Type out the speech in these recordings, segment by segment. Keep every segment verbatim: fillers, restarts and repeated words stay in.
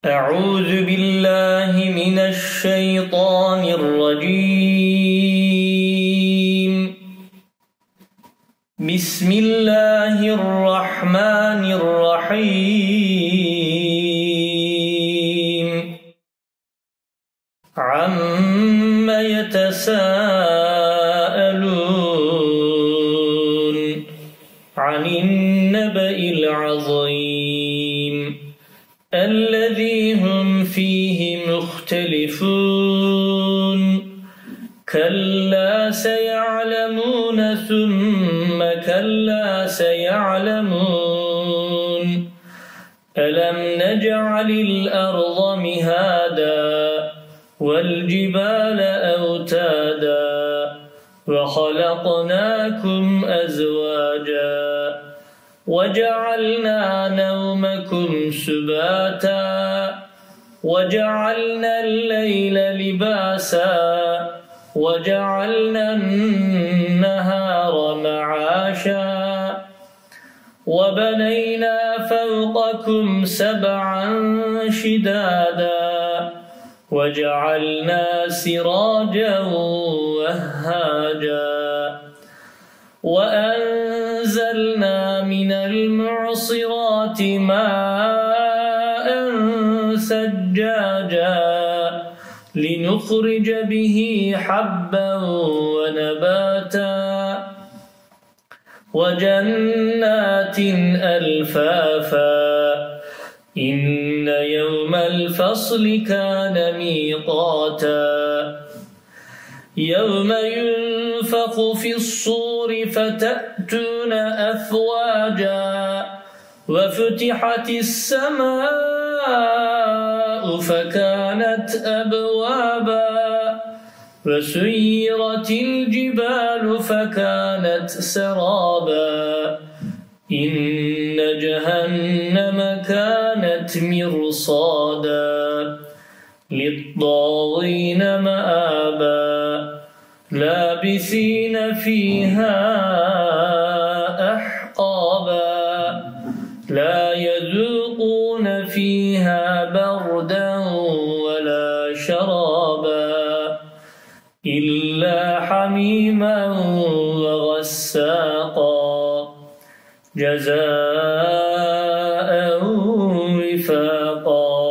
أعوذ بالله من الشيطان الرجيم. بسم الله الرحمن الرحيم. عَمَّ يتساءلون عن النبأ العظيم الذي هم فيه مختلفون. كلا سيعلمون ثم كلا سيعلمون. ألم نجعل الأرض مهادا والجبال أوتادا وخلقناكم أزواجا وجعلنا نومكم سباتا وجعلنا الليل لباسا وجعلنا النهار معاشا وبنينا فوقكم سبعا شدادا وجعلنا سراجا وهاجا وأنزلنا من المعصرات ماء ثجاجا لنخرج به حبا ونباتا وجنات ألفافا. إن يوم الفصل كان ميقاتا. يوم ينفخ في الصور فتأتون أفواجا وفتحت السماء فكانت أبوابا وسيرت الجبال فكانت سرابا. إن جهنم كانت مرصادا للطاغين مآبا لابثين فيها أحقابا لا يذوقون فيها بردا ولا شرابا إلا حميما وغساقا جزاء وفاقا.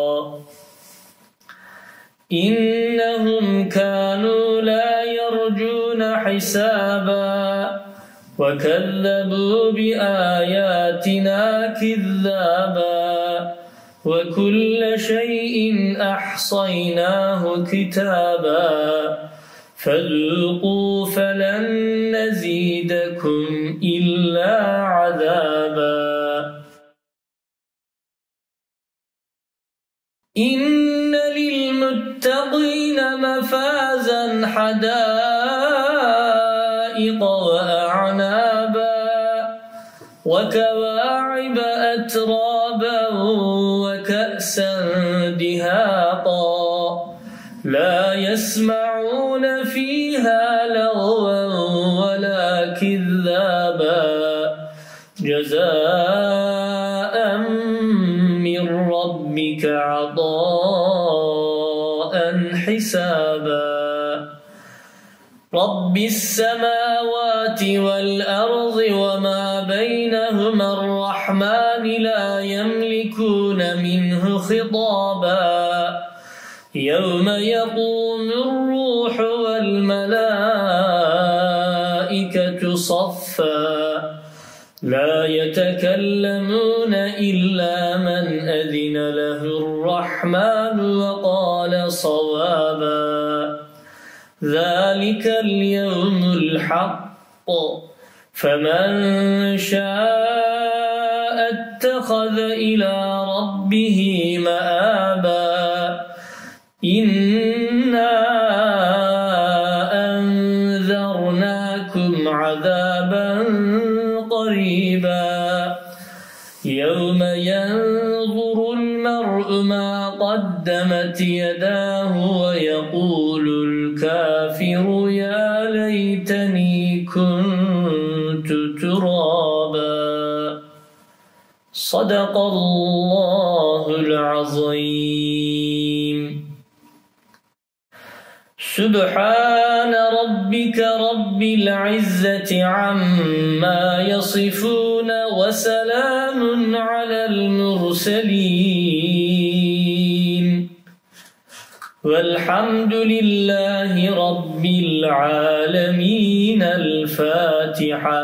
إنهم كانوا لا يرجون حسابا وكذبوا بآياتنا كذابا وكل شيء أحصيناه كتابا فذوقوا فلن نزيدكم إلا عذابا. إن للمتقين مفازا حدائق وأعنابا وكواعب أترابا وكأسا دهاقا لا يسمعون فيها لغوا ولا كذابا جزاء من ربك عطاء حسابا. رب السماوات والأرض وما بينهما الرحمن لا يملكون منه خطابا. يوم يقوم الروح والملائكة صفا لا يتكلمون إلا من أذن له الرحمن وقال صوابا. ذلك اليوم الحق فمن شاء اتخذ إلى ربه مآبا. إنا أنذرناكم عذابا قريبا يوم ينظر المرء ما قدمت يداه ويقول الكافر يا ليتني كنت ترابا. صدق الله العظيم. سبحان ربك رب العزة عما يصفون وسلام على المرسلين والحمد لله رب العالمين. الفاتحة.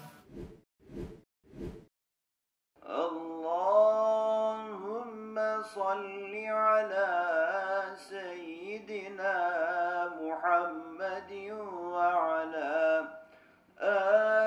اللهم صل على سيدنا محمد وعلى آله